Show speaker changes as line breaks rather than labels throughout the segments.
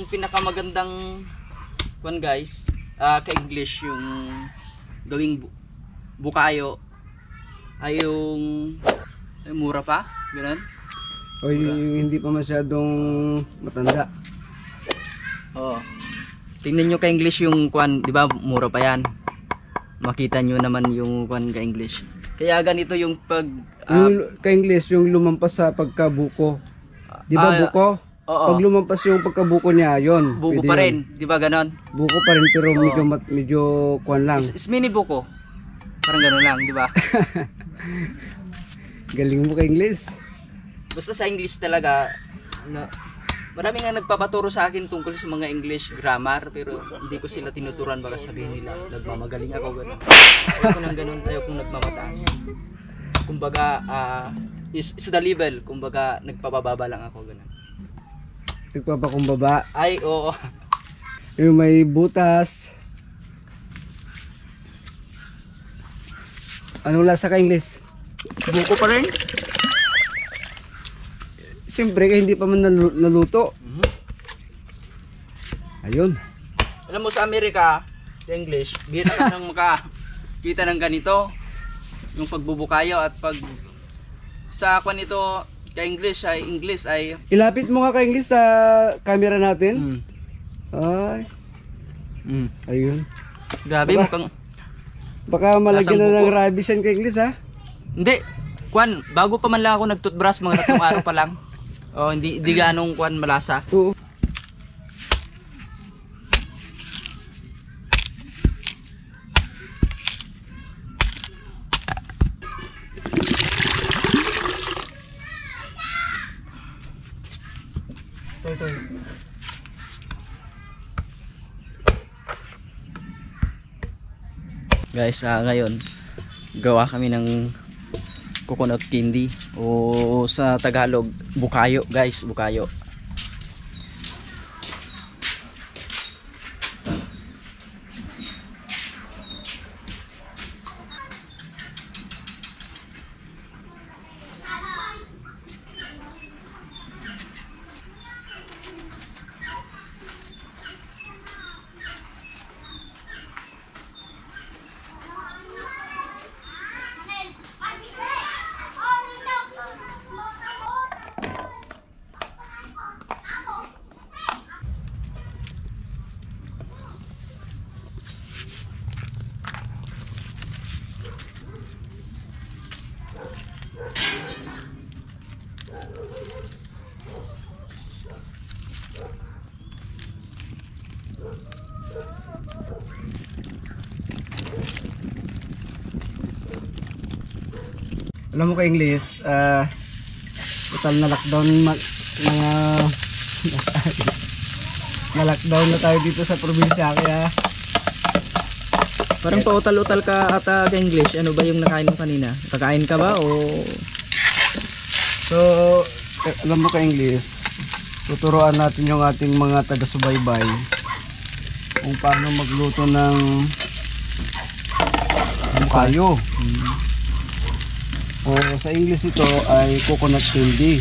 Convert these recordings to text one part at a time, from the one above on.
pinakamagandang one guys, ka-English yung gawing bukayo ay yung mura pa, gano'n?
O yung hindi pa masyadong matanda.
Oo. Tingnan nyo ka-English yung kwan, di ba mura pa yan. Makita nyo naman yung kwan ka-English. Kaya ganito yung pag...
yung ka-English, yung lumampas sa pagkabuko. Di ba buko?
Oo.
Pag lumampas yung pagkabuko niya, yon.
Buko pa rin, di ba ganon?
Buko pa rin pero medyo kwan lang.
Is mini buko. Parang ganon lang, di ba?
Galing mo ka-English.
Basta sa English talaga, marami nga nagpapaturo sa akin tungkol sa mga English grammar, pero hindi ko sila tinuturan, baka sabihin nila nagmamagaling ako gano'n. Ayaw ko nang gano'n, ayaw kong nagmamataas. Kumbaga, is the level, kumbaga nagpapababa lang ako gano'n.
Nagpapakumbaba.
Ay, oo.
Yung may butas. Anong lasa ka-English?
Buko pa rin.
Siyempre hindi pa man naluto. Ayun.
Alam mo sa Amerika, sa English, bihira ka nang makakita ng ganito. Yung pagbubukayo at pag sa kwan nito ka-English ay
Ilapit mo nga ka-English sa camera natin. Ay. Ayun.
Grabe mukhang
baka malagyan na
buko.
ng rabies yan ka-English ha.
Hindi. Kwan, bago pa man lang ako nag-toothbrush, mga 3 araw pa lang. Oh, hindi ganong kwan malasa.
Oo.
Guys, ngayon gawa kami ng coconut candy o sa Tagalog bukayo guys, bukayo.
Alam mo ka-English, total na lockdown na lockdown na tayo dito sa probinsya, kaya
Parang pautal-utal ka ata ka-English. Ano ba yung nakain mo kanina? Kakain ka ba o
so alam mo ka-English, tuturuan natin yung ating mga taga-subaybay kung paano magluto ng bukayo. O sa English ito ay coconut candy.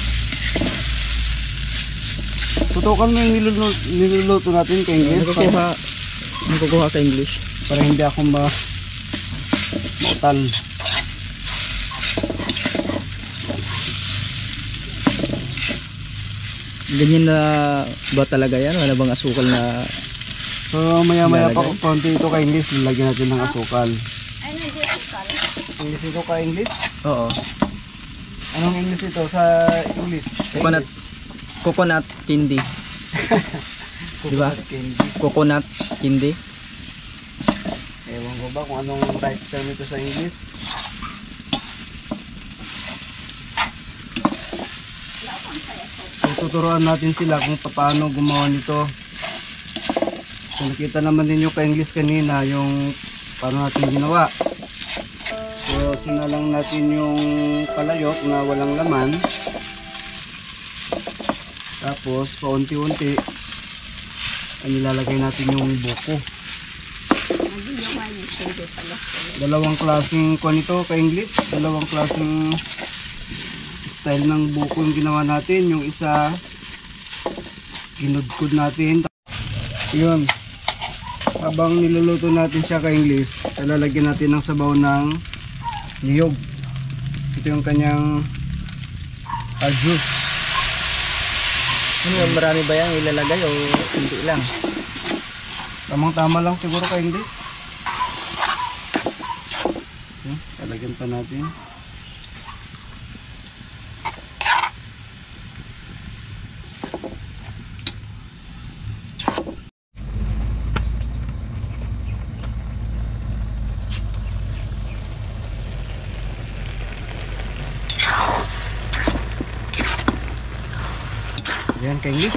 Tutukan mo yung niluluto natin ka English.
Nagkukuha ka English
para hindi ako mautal.
Ganyan na ba talaga yan? Wala bang asukal na?
So maya pa konti ito ka English, lalagyan natin ng asukal. English ito ka English?
Oo.
Anong English ito sa English?
Coconut candy. Diba? Coconut candy.
Ewan ko ba kung anong right term ito sa English. So, tuturuan natin sila kung paano gumawa nito. So, nakita naman ninyo ka English kanina yung paano natin ginawa. So sinalang natin yung palayok na walang laman. Tapos paunti-unti nilalagay natin yung buko. Dalawang klaseng kuan ito ka English, dalawang klaseng style ng buko yung ginawa natin. Yung isa kinudkod natin. Yun. Habang niluluto natin siya ka-English, lalagyan natin ng sabaw ng niyog. Ito yung kanyang juice.
Ano, marami ba yan ilalagay o hindi lang?
Tamang-tama lang siguro ka-English. Lalagyan pa natin. Ayan ka-English.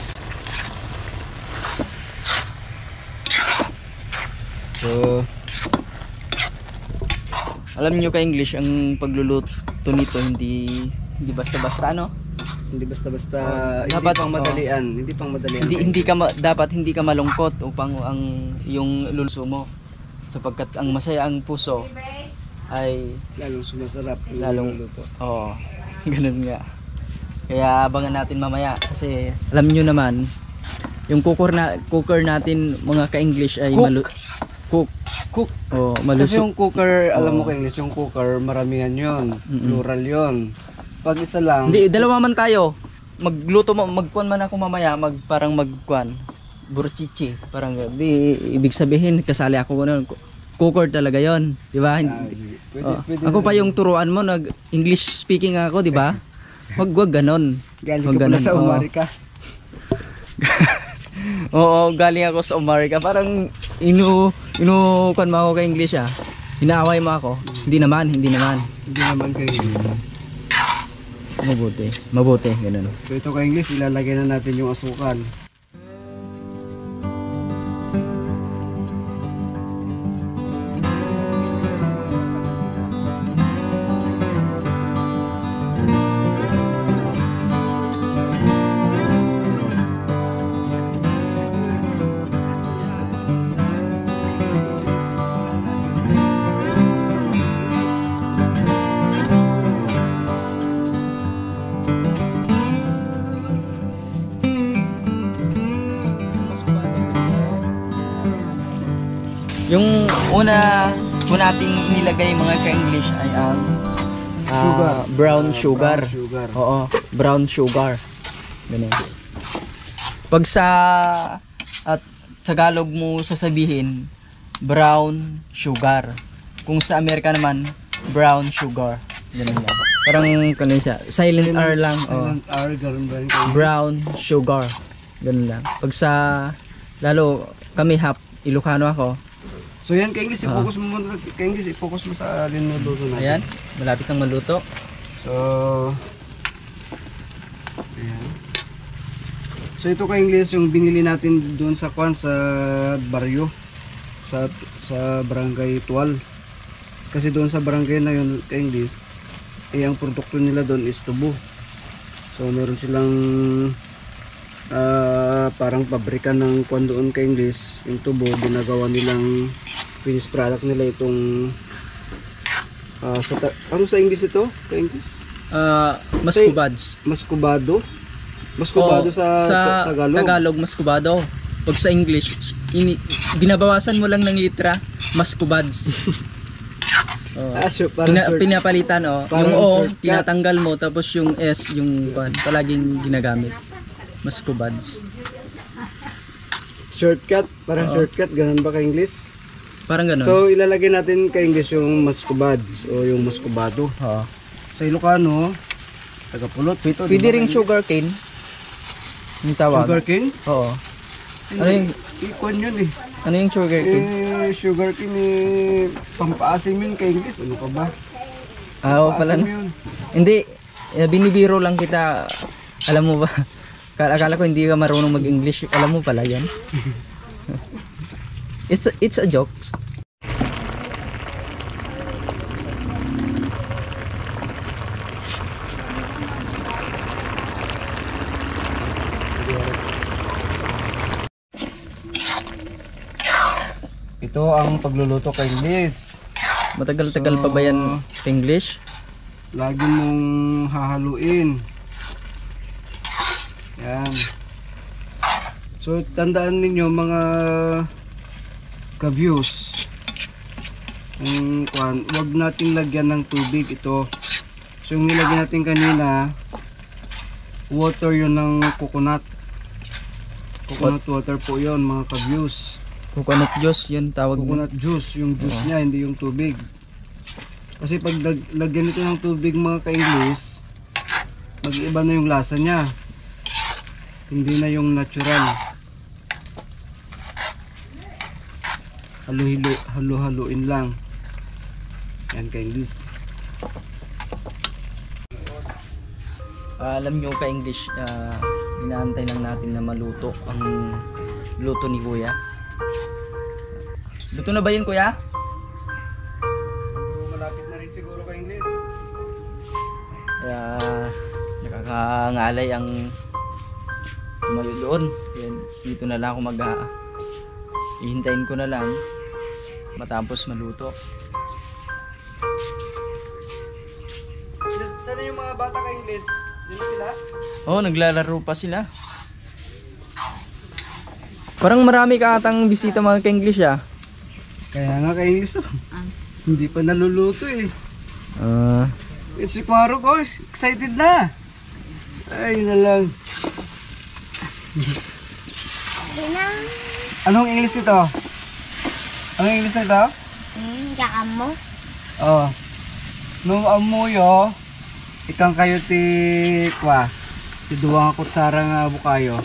So, alam niyo ka-English, ang pagluluto nito hindi basta-basta, no?
Hindi basta-basta,
dapat,
hindi pang madalian, hindi pang madalian.
Dapat hindi ka malungkot upang ang yung luluso mo. Sapagkat ang masaya ang puso ay
lalong sumasarap yung
lalong
luto.
Oo. Ganun nga. Kaya abangan natin mamaya kasi alam niyo naman yung cooker natin mga ka-English ay cook. Oh,
Kasi
malusog.
yung cooker, alam mo
Oo.
ka-English, yung cooker maramihan yun, plural yun. Pag isa lang,
Hindi, dalawa man tayo. Magluto mo, magkuan man ako mamaya, parang magkuan. Burchichi, parang ibig sabihin kasali ako ano, cooker talaga 'yon, 'di ba?
pwede
Ako pa yung turuan mo, nag English speaking ako, 'di ba? Wag ganon.
galing
Wag
ka pala
ganon,
sa
oo.
Amerika.
Oo, galing ako sa Amerika. Parang kuan mo ako kay English ah. Inaaway mo ako. Hindi naman.
Hindi naman ka-English.
Mabuti, ganun.
So ito ka-English, ilalagay na natin yung asukal.
Yung una nating nilagay mga ka-English ay ang
Sugar.
Brown sugar.
Brown sugar.
Oo, brown sugar. Ganun. Pag sa Tagalog mo sasabihin brown sugar. Kung sa Amerika naman brown sugar. Ganun lang. Parang kanina siya. Silent R lang.
Silent R, ganun ba yun ka-English?
Brown sugar. Ganun lang. Pag sa lalo kami half Ilocano ako.
So yan ka-English, i-focus mo muna ka-English, i-focus mo sa linuluto natin.
Ayan, malapit nang maluto.
So ayan. So ito ka-English yung binili natin doon sa sa baryo sa barangay Tual. Kasi doon sa barangay na yun ka-English, ang produkto nila doon is tubo. So meron silang parang pabrika ng kwan doon ka-English, yung tubo ginagawa nilang finished product nila itong ano sa English ito? Ka-English?
Mascubads.
Mascubado
Oo,
sa Tagalog.
Tagalog mascubado. Pag sa English, binabawasan mo lang ng litra, mascubads.
Parang
Pinapalitan
Parang
yung O,
shortcut.
tinatanggal mo, tapos yung S, yung palaging ginagamit. Mascubads.
shortcut, parang
Oo.
shortcut, ganun ba ka-English?
Parang ganun.
So ilalagay natin ka-English yung mascubads o yung mascubado.
Oo.
Sa Ilocano, tagapulot ito.
Pwede ring sugar cane. Yung tawag.
Sugar cane?
Oo. Ano yung,
Ikon yun eh.
ano yung sugar cane?
Sugar cane pampaasim yun ka-English. Ano ka ba?
Oo pala.
Pampaasim
No?
yun.
Hindi, binibiro lang kita. Alam mo ba? Akala ko hindi ka marunong mag-English. Alam mo pala yan. It's a joke.
Ito ang pagluluto ka-English.
Matagal-tagal pa ba yan sa English?
Lagi mong hahaluin. Yan. So tandaan ninyo mga ka-views, wag nating lagyan ng tubig ito. So yung nilagyan natin kanina, water yun ng coconut water po yun mga ka-views.
Coconut juice, yun tawag mo.
Coconut juice, yung juice niya, hindi yung tubig. Kasi pag lagyan ito ng tubig mga ka-English, mag-iba na yung lasa niya, hindi na yung natural. Halo-haluin lang. Yan ka-English.
Alam nyo ka-English, inaantay lang natin na maluto ang luto ni Kuya. Luto na ba yun, Kuya?
Malapit na rin siguro ka-English.
Kaya nakakangalay ang tumayo doon. Kaya dito na lang ako ihintayin ko na lang matapos maluto.
Sana yung mga bata ka-English? Yun sila?
Oh, naglalaro pa sila. Parang marami ka atang bisita mga ka-English ah.
Kaya nga ka-English hindi pa naluluto eh. Si Kwaro ko, excited na. Ay na lang. Anong English ito? Anong English na ito?
Kaamo.
Oh. Nung amuyo, ikang kayo ti kwa. Ti duwang kutsara nga bukayo.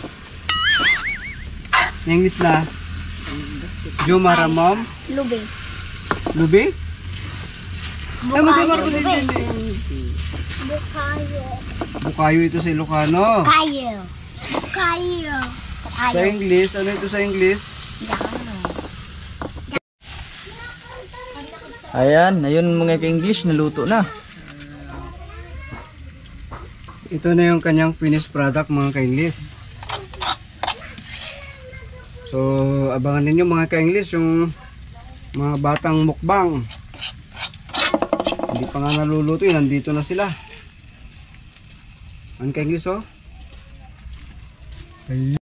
English na. Jumara mom.
Lubi.
Lubi? Ay, mag-imar ko din.
Bukayo.
Bukayo ito sa Ilocano.
Kayo. Kayo.
Sa English, ano ito sa English?
Ayan, ayun mga ka-English, naluto na.
Ito na yung kanyang finished product mga ka-English. So, abangan ninyo mga ka-English yung mga batang mukbang. Hindi pa nga naluluto yun, nandito na sila. Ang ka-English oh.